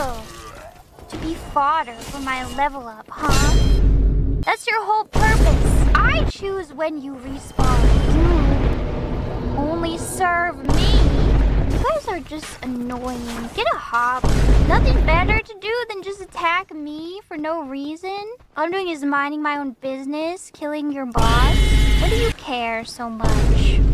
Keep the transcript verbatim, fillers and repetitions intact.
kill. To be fodder for my level up, huh? That's your whole purpose. I choose when you respawn. You only serve me. You guys are just annoying. Get a hobby. Nothing better to do than just attack me for no reason. All I'm doing is minding my own business, killing your boss. What do you care so much?